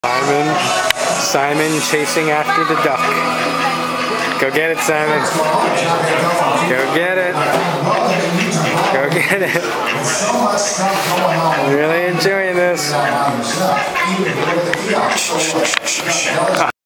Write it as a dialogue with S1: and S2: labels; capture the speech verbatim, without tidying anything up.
S1: Simon, Simon chasing after the duck. Go get it, Simon. Go get it. Go get it. I'm really enjoying this.